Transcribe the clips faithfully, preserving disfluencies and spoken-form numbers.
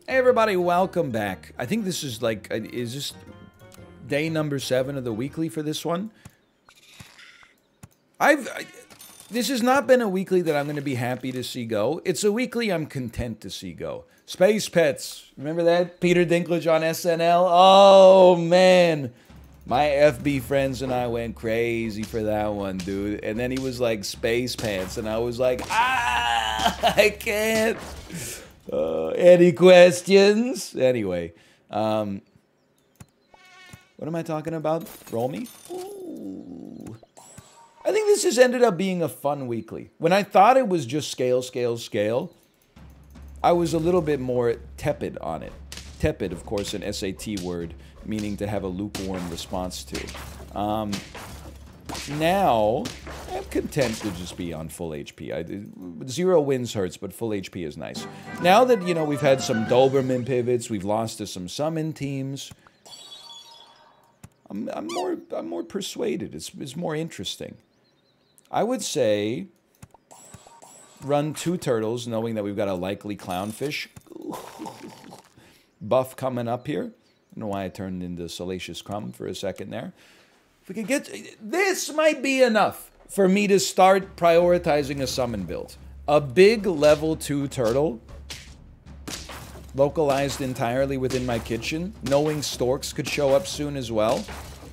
Hey everybody, welcome back. I think this is like, is this day number seven of the weekly for this one? I've, I, this has not been a weekly that I'm going to be happy to see go. It's a weekly I'm content to see go. Space Pets, remember that? Peter Dinklage on S N L? Oh man, my F B friends and I went crazy for that one, dude. And then he was like, Space Pants, and I was like, ah, I can't. Uh, any questions? Anyway, um, what am I talking about? Roll me? Ooh. I think this has ended up being a fun weekly. When I thought it was just scale, scale, scale, I was a little bit more tepid on it. Tepid, of course, an S A T word, meaning to have a lukewarm response to. Um, now, I'm content to just be on full H P. I, zero wins hurts, but full H P is nice. Now that, you know, we've had some Doberman pivots, we've lost to some summon teams, I'm, I'm, more, I'm more persuaded. It's, it's more interesting. I would say run two turtles, knowing that we've got a likely clownfish buff coming up here. I don't know why I turned into Salacious Crumb for a second there. If we could get... This might be enough for me to start prioritizing a summon build. A big level two turtle, localized entirely within my kitchen, knowing storks could show up soon as well.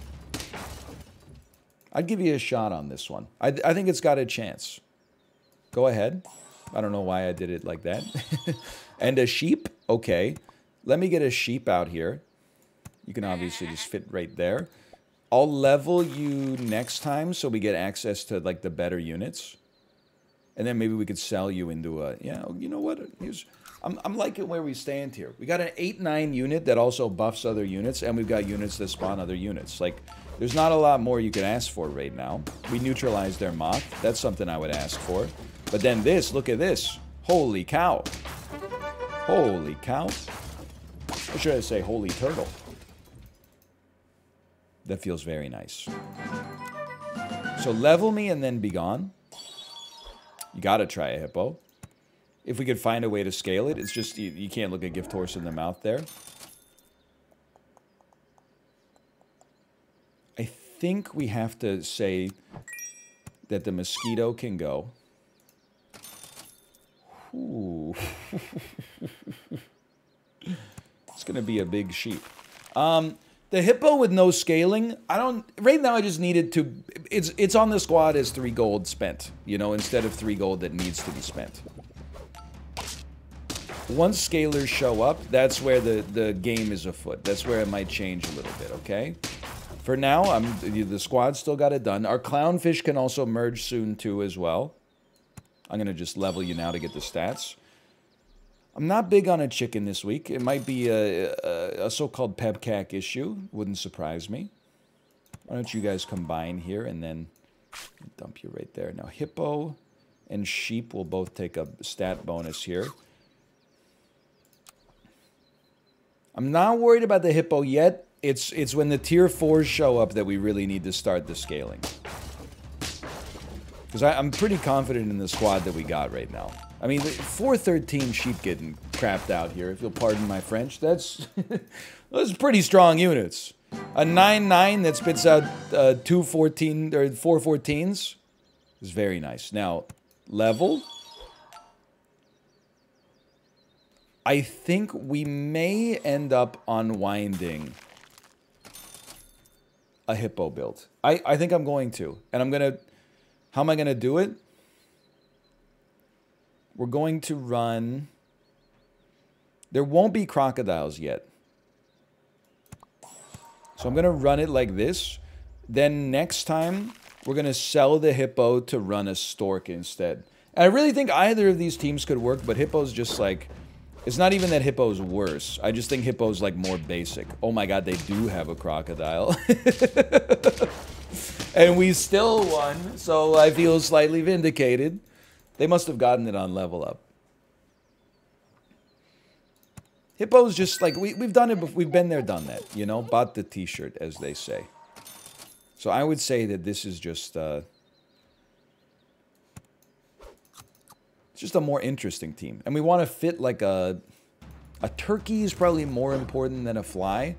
I'd give you a shot on this one. I, I think it's got a chance. Go ahead. I don't know why I did it like that. And a sheep? Okay. Let me get a sheep out here. You can obviously just fit right there. I'll level you next time so we get access to, like, the better units. And then maybe we could sell you into a... Yeah, you know what? Here's, I'm, I'm liking where we stand here. We got an eight nine unit that also buffs other units, and we've got units that spawn other units. Like, there's not a lot more you could ask for right now. We neutralized their moth. That's something I would ask for. But then this, look at this. Holy cow. Holy cow. Or should I say holy turtle? That feels very nice. So level me and then be gone. You gotta try a hippo. If we could find a way to scale it, it's just, you, you can't look a gift horse in the mouth there. I think we have to say that the mosquito can go. Ooh. It's gonna be a big sheep. Um... The hippo with no scaling, I don't... Right now, I just needed to... It's it's on the squad as three gold spent, you know, instead of three gold that needs to be spent. Once scalers show up, that's where the, the game is afoot. That's where it might change a little bit, okay? For now, I'm the squad still got it done. Our clownfish can also merge soon, too, as well. I'm going to just level you now to get the stats. I'm not big on a chicken this week. It might be a, a, a so-called pepcac issue. Wouldn't surprise me. Why don't you guys combine here and then dump you right there. Now, hippo and sheep will both take a stat bonus here. I'm not worried about the hippo yet. It's, it's when the tier fours show up that we really need to start the scaling. Because I'm pretty confident in the squad that we got right now. I mean, four thirteen sheep getting crapped out here, if you'll pardon my French. That's those are pretty strong units. A nine nine that spits out uh, two fourteen or four fourteens is very nice. Now, level. I think we may end up unwinding a hippo build. I, I think I'm going to. And I'm going to... How am I going to do it? We're going to run... There won't be crocodiles yet. So I'm going to run it like this. Then next time, we're going to sell the hippo to run a stork instead. And I really think either of these teams could work, but hippo's just like... It's not even that hippo's worse. I just think hippo's like more basic. Oh my god, they do have a crocodile. And we still won, so I feel slightly vindicated. They must have gotten it on level up. Hippo's just like, we, we've done it before. We've been there, done that, you know? Bought the t-shirt, as they say. So I would say that this is just, uh... It's just a more interesting team. And we want to fit like a... A turkey is probably more important than a fly.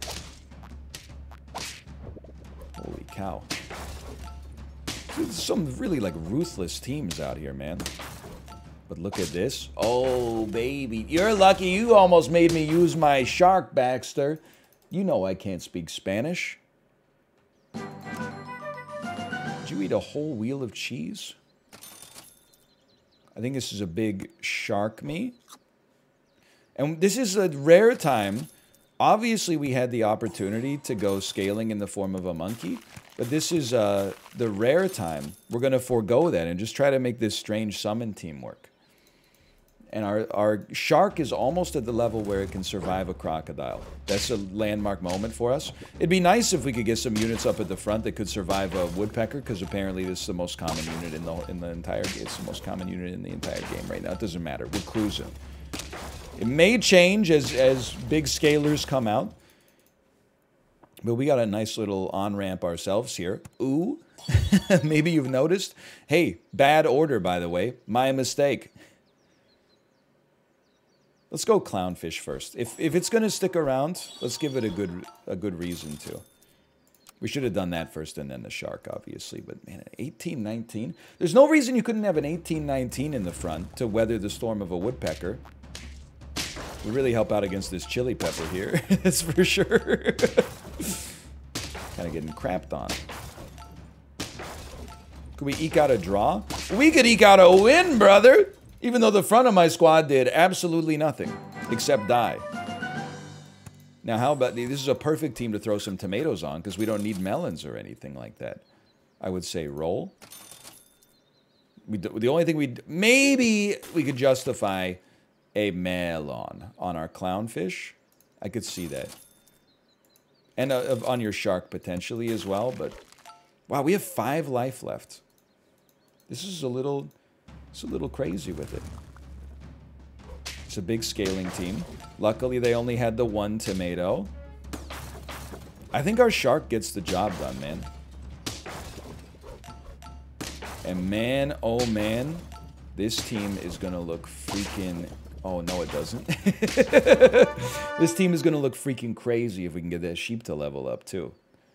Holy cow. There's some really, like, ruthless teams out here, man. But look at this. Oh, baby. You're lucky you almost made me use my shark, Baxter. You know I can't speak Spanish. Did you eat a whole wheel of cheese? I think this is a big shark me. And this is a rare time. Obviously, we had the opportunity to go scaling in the form of a monkey. But this is uh, the rare time. We're going to forego that and just try to make this strange summon team work. And our, our shark is almost at the level where it can survive a crocodile. That's a landmark moment for us. It'd be nice if we could get some units up at the front that could survive a woodpecker, because apparently this is the most common unit in the, in the entire game. It's the most common unit in the entire game right now. It doesn't matter. We're cruising. It may change as, as big scalers come out. But we got a nice little on-ramp ourselves here. Ooh. Maybe you've noticed. Hey, bad order, by the way. My mistake. Let's go clownfish first. If, if it's going to stick around, let's give it a good, a good reason to. We should have done that first and then the shark, obviously. But, man, eighteen nineteen? There's no reason you couldn't have an eighteen nineteen in the front to weather the storm of a woodpecker. We really help out against this chili pepper here. That's for sure. Kind of getting crapped on. Could we eke out a draw? We could eke out a win, brother! Even though the front of my squad did absolutely nothing. Except die. Now, how about... This is a perfect team to throw some tomatoes on, because we don't need melons or anything like that. I would say roll. We, the only thing we... Maybe we could justify a melon on our clownfish. I could see that. And uh, on your shark, potentially, as well. But, wow, we have five life left. This is a little... It's a little crazy with it. It's a big scaling team. Luckily, they only had the one tomato. I think our shark gets the job done, man. And man, oh man, this team is going to look freaking... Oh, no, it doesn't. This team is going to look freaking crazy if we can get that sheep to level up, too.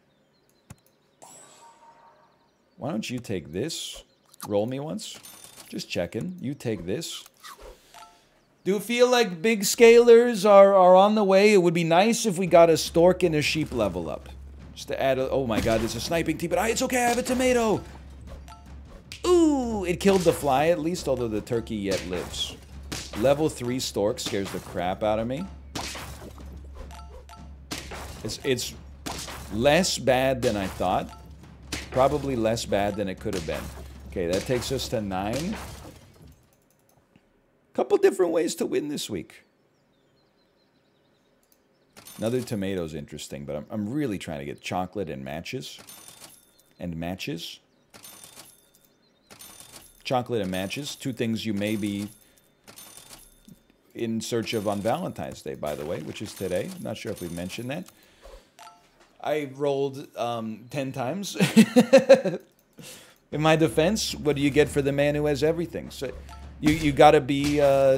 Why don't you take this? Roll me once. Just checking. You take this. Do you feel like big scalers are, are on the way? It would be nice if we got a stork and a sheep level up. Just to add a... Oh my god, there's a sniping team, but I, it's okay, I have a tomato! Ooh! It killed the fly at least, although the turkey yet lives. Level three stork scares the crap out of me. It's, it's less bad than I thought. Probably less bad than it could have been. Okay, that takes us to nine. Couple different ways to win this week. Another tomato's interesting, but I'm, I'm really trying to get chocolate and matches. And matches. Chocolate and matches. Two things you may be in search of on Valentine's Day, by the way, which is today. I'm not sure if we mentioned that. I rolled um, ten times. In my defense, what do you get for the man who has everything? So you you gotta be uh,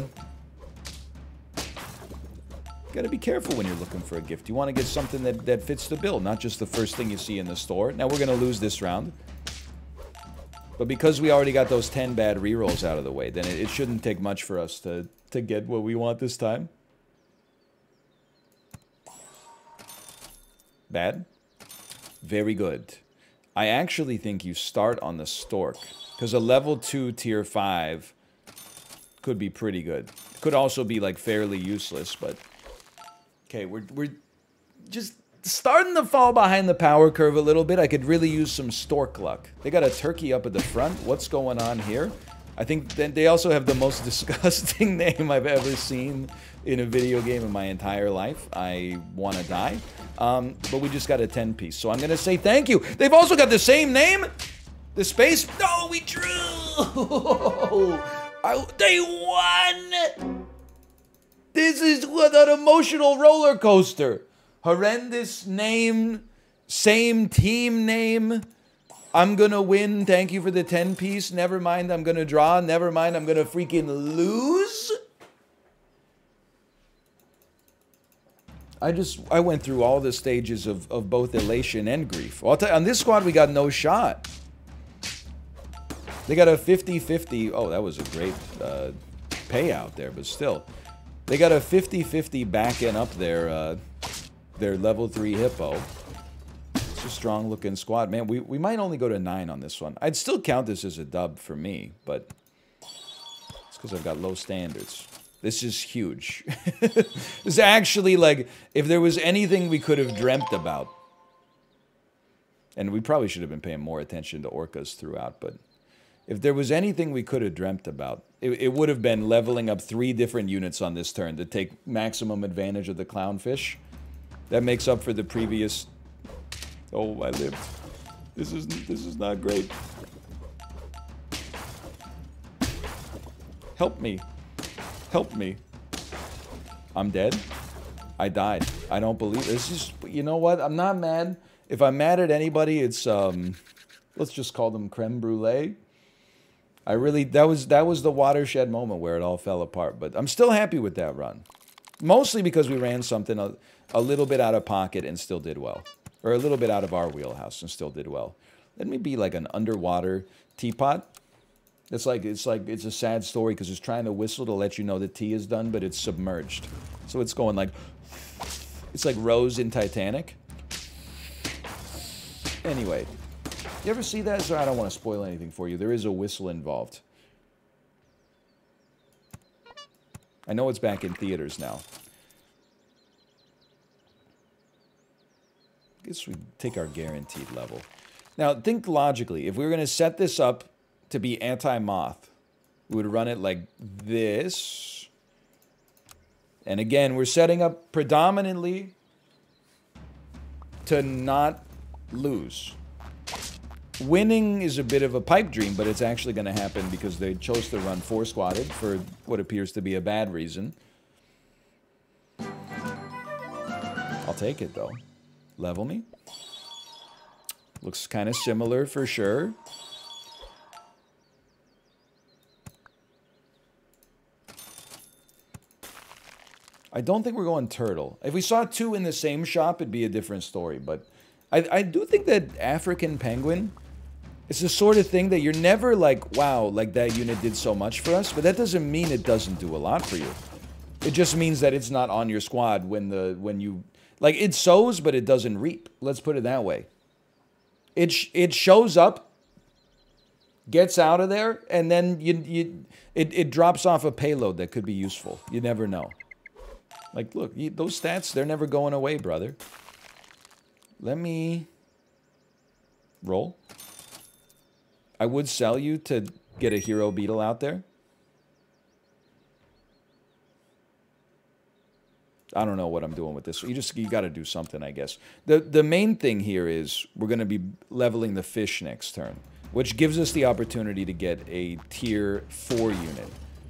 gotta be careful when you're looking for a gift. You want to get something that that fits the bill, not just the first thing you see in the store. Now we're gonna lose this round, but because we already got those ten bad rerolls out of the way, then it, it shouldn't take much for us to to get what we want this time. Bad? Very good. I actually think you start on the stork, because a level two tier five could be pretty good. Could also be like fairly useless, but okay, we're we're just starting to fall behind the power curve a little bit. I could really use some stork luck. They got a turkey up at the front. What's going on here? I think that they also have the most disgusting name I've ever seen in a video game in my entire life. I want to die. Um, but we just got a ten piece, so I'm going to say thank you. They've also got the same name. The space. No, we drew. I, they won. This is what an emotional roller coaster. Horrendous name. Same team name. I'm going to win. Thank you for the ten piece. Never mind, I'm going to draw. Never mind, I'm going to freaking lose. I just, I went through all the stages of, of both elation and grief. Well, I'll tell you, on this squad, we got no shot. They got a fifty fifty. Oh, that was a great uh, payout there, but still. They got a fifty fifty back end up there, uh, their level three hippo. It's a strong looking squad. Man, we, we might only go to nine on this one. I'd still count this as a dub for me, but it's because I've got low standards. This is huge. This is actually like, if there was anything we could have dreamt about, and we probably should have been paying more attention to orcas throughout, but if there was anything we could have dreamt about, it, it would have been leveling up three different units on this turn to take maximum advantage of the clownfish. That makes up for the previous... Oh, I lived. This is, this is not great. Help me. Help me. I'm dead. I died. I don't believe this is, you know what? I'm not mad. If I'm mad at anybody, it's um let's just call them creme brulee. I really that was that was the watershed moment where it all fell apart, but I'm still happy with that run. Mostly because we ran something a, a little bit out of pocket and still did well. Or a little bit out of our wheelhouse and still did well. Let me be like an underwater teapot. It's like it's like it's a sad story because it's trying to whistle to let you know the tea is done, but it's submerged. So it's going like it's like Rose in Titanic. Anyway, you ever see that? So I don't want to spoil anything for you. There is a whistle involved. I know it's back in theaters now. I guess we take our guaranteed level. Now think logically. If we were going to set this up to be anti-moth, we would run it like this. And again, we're setting up predominantly to not lose. Winning is a bit of a pipe dream, but it's actually going to happen because they chose to run four squatted for what appears to be a bad reason. I'll take it though. Level me. Looks kind of similar for sure. I don't think we're going turtle. If we saw two in the same shop, it'd be a different story. But I, I do think that African penguin is the sort of thing that you're never like, wow, like that unit did so much for us. But that doesn't mean it doesn't do a lot for you. It just means that it's not on your squad when the when you like it sows, but it doesn't reap. Let's put it that way. It sh it shows up, gets out of there, and then you you it it drops off a payload that could be useful. You never know. Like, look, you, those stats, they're never going away, brother. Let me roll. I would sell you to get a hero beetle out there. I don't know what I'm doing with this. You just, you got to do something, I guess. The, the main thing here is we're going to be leveling the fish next turn, which gives us the opportunity to get a tier four unit.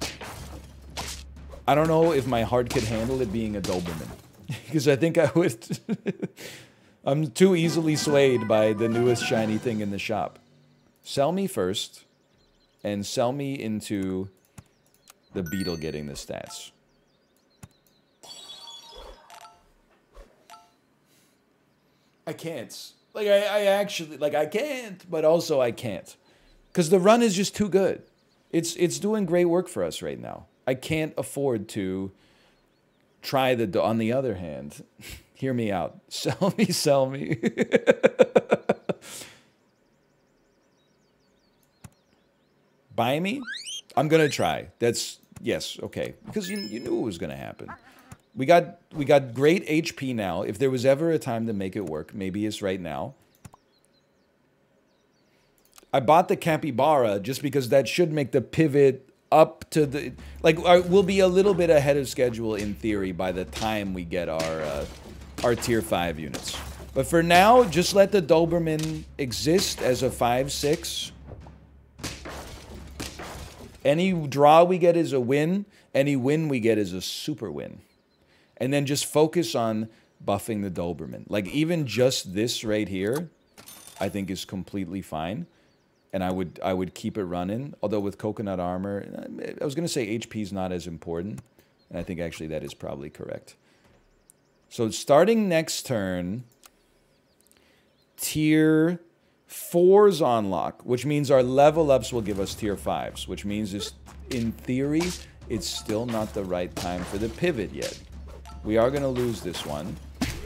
I don't know if my heart could handle it being a Doberman. Because I think I would... I'm too easily swayed by the newest shiny thing in the shop. Sell me first. And sell me into the beetle getting the stats. I can't. Like, I, I actually... Like, I can't, but also I can't. Because the run is just too good. It's, it's doing great work for us right now. I can't afford to try the... On the other hand, hear me out. Sell me, sell me. Buy me? I'm going to try. That's... Yes, okay. Because you, you knew it was going to happen. We got, we got great H P now. If there was ever a time to make it work, maybe it's right now. I bought the capybara just because that should make the pivot... up to the, like, our, we'll be a little bit ahead of schedule in theory by the time we get our, uh, our tier five units. But for now, just let the Doberman exist as a five six. Any draw we get is a win. Any win we get is a super win. And then just focus on buffing the Doberman. Like, even just this right here, I think is completely fine. And I would I would keep it running. Although with coconut armor, I was going to say H P is not as important. And I think actually that is probably correct. So starting next turn, tier fours unlock, which means our level ups will give us tier fives, which means this, in theory, it's still not the right time for the pivot yet. We are going to lose this one.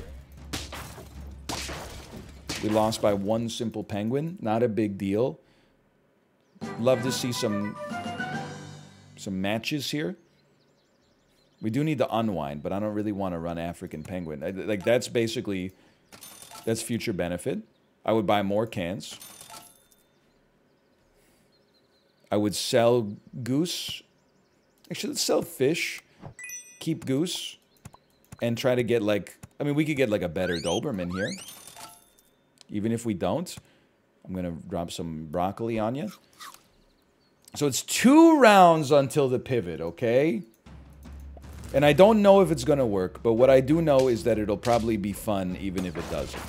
We lost by one simple penguin. Not a big deal. Love to see some, some matches here. We do need to unwind, but I don't really want to run African penguin. I, like, that's basically... That's future benefit. I would buy more cans. I would sell goose. Actually, let's sell fish. Keep goose. And try to get, like... I mean, we could get, like, a better Doberman here. Even if we don't. I'm going to drop some broccoli on you. So it's two rounds until the pivot, okay? And I don't know if it's going to work, but what I do know is that it'll probably be fun even if it doesn't.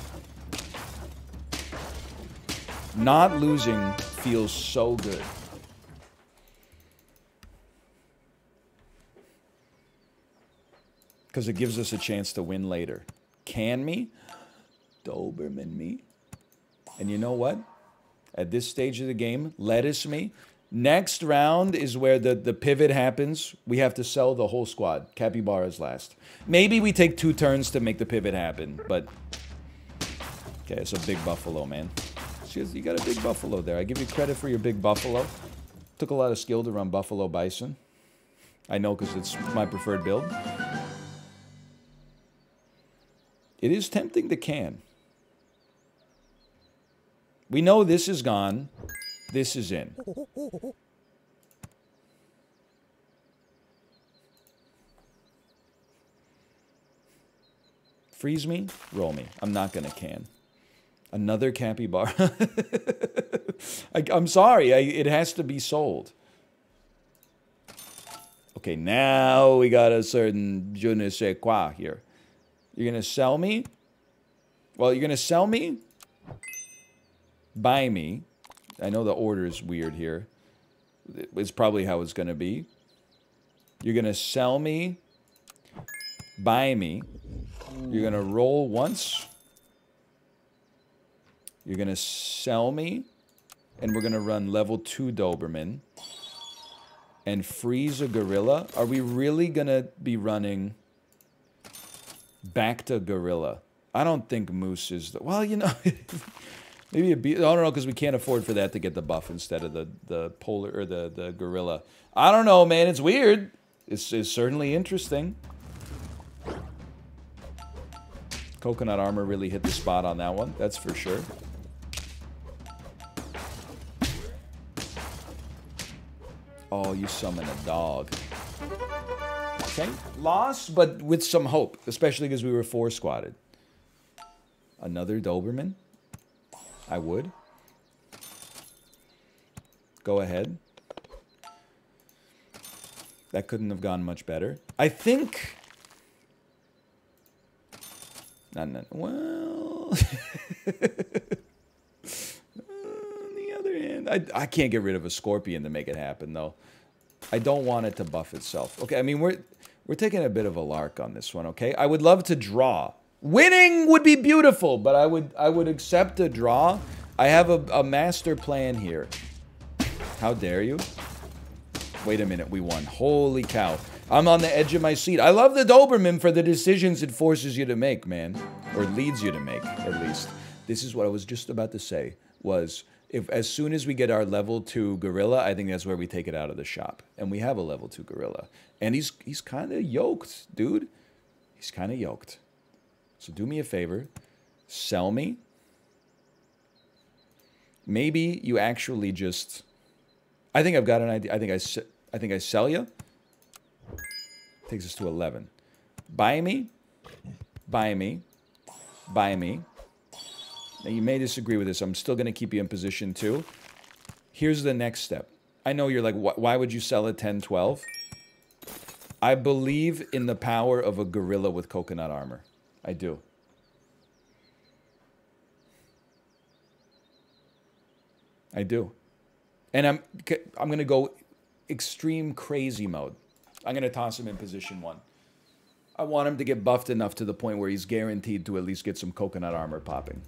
Not losing feels so good. Because it gives us a chance to win later. Can me? Doberman me? And you know what? At this stage of the game, lettuce me. Next round is where the, the pivot happens. We have to sell the whole squad. Capybara's last. Maybe we take two turns to make the pivot happen, but... Okay, it's a big buffalo, man. You got a big buffalo there. I give you credit for your big buffalo. Took a lot of skill to run buffalo bison. I know because it's my preferred build. It is tempting to can. We know this is gone. This is in. Freeze me, roll me. I'm not going to can. Another capybara. I, I'm sorry, I, it has to be sold. Okay, now we got a certain je ne sais quoi here. You're going to sell me? Well, you're going to sell me? Buy me. I know the order is weird here. It's probably how it's going to be. You're going to sell me. Buy me. You're going to roll once. You're going to sell me. And we're going to run level two Doberman. And freeze a gorilla. Are we really going to be running back to gorilla? I don't think moose is the... Well, you know... Maybe a be- I don't know, because we can't afford for that to get the buff instead of the, the polar or the, the gorilla. I don't know, man. It's weird. It's, it's certainly interesting. Coconut armor really hit the spot on that one. That's for sure. Oh, you summon a dog. Okay. Loss, but with some hope. Especially because we were four squatted. Another Doberman? I would. Go ahead. That couldn't have gone much better. I think... Not, not, well... On the other hand, I, I can't get rid of a scorpion to make it happen, though. I don't want it to buff itself. Okay, I mean, we're, we're taking a bit of a lark on this one, okay? I would love to draw. Winning would be beautiful, but I would I would accept a draw. I have a, a master plan here. How dare you? Wait a minute, we won. Holy cow. I'm on the edge of my seat. I love the Doberman for the decisions it forces you to make, man. Or leads you to make, at least. This is what I was just about to say, was if as soon as we get our level two gorilla, I think that's where we take it out of the shop. And we have a level two gorilla. And he's, he's kind of yoked, dude. He's kind of yoked. So do me a favor, sell me. Maybe you actually just... I think I've got an idea. I think I, I, think I sell you. Takes us to eleven. Buy me. Buy me. Buy me. Now you may disagree with this. I'm still going to keep you in position too. Here's the next step. I know you're like, why would you sell at ten twelve? I believe in the power of a gorilla with coconut armor. I do. I do. And I'm I'm going to go extreme crazy mode. I'm going to toss him in position one. I want him to get buffed enough to the point where he's guaranteed to at least get some coconut armor popping.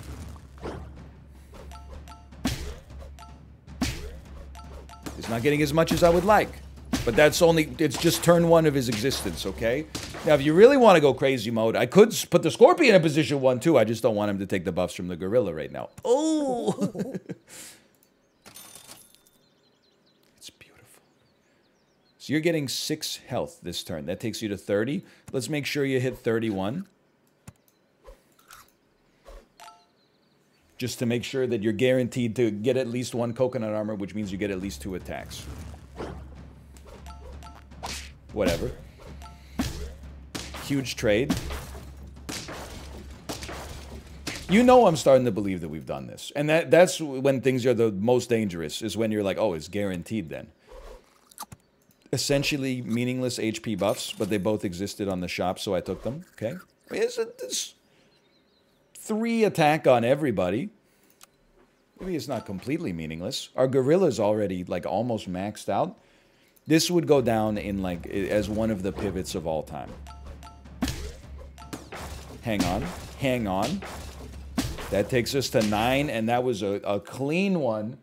He's not getting as much as I would like. But that's only, it's just turn one of his existence, okay? Now, if you really want to go crazy mode, I could put the Scorpion in position one, too. I just don't want him to take the buffs from the Gorilla right now. Oh! It's beautiful. So you're getting six health this turn. That takes you to thirty. Let's make sure you hit thirty-one. Just to make sure that you're guaranteed to get at least one coconut armor, which means you get at least two attacks. Whatever. Huge trade. You know I'm starting to believe that we've done this. And that that's when things are the most dangerous, is when you're like, oh, it's guaranteed then. Essentially meaningless H P buffs, but they both existed on the shop, so I took them. Okay. It's, a, it's three attack on everybody. Maybe it's not completely meaningless. Our Gorilla's already, like, almost maxed out. This would go down in, like, as one of the pivots of all time. Hang on. Hang on. That takes us to nine, and that was a, a clean one.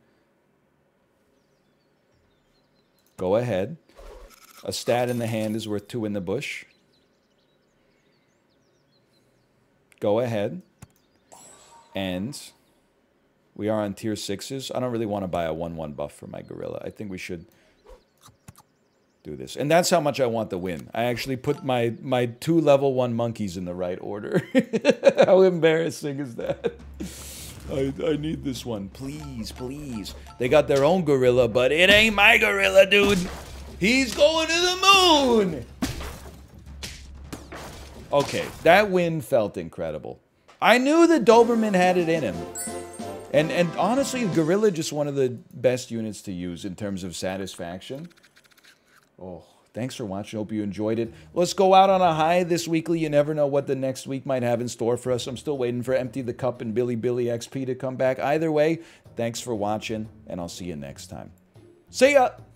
Go ahead. A stat in the hand is worth two in the bush. Go ahead. And we are on tier sixes. I don't really want to buy a one one buff for my Gorilla. I think we should do this. And that's how much I want the win. I actually put my, my two level one monkeys in the right order. How embarrassing is that? I, I need this one. Please, please. They got their own Gorilla, but it ain't my Gorilla, dude. He's going to the moon! Okay, that win felt incredible. I knew that Doberman had it in him. And, and honestly, Gorilla just one of the best units to use in terms of satisfaction. Oh, thanks for watching. Hope you enjoyed it. Let's go out on a high this weekly. You never know what the next week might have in store for us. I'm still waiting for Empty the Cup and Billy Billy X P to come back. Either way, thanks for watching, and I'll see you next time. See ya!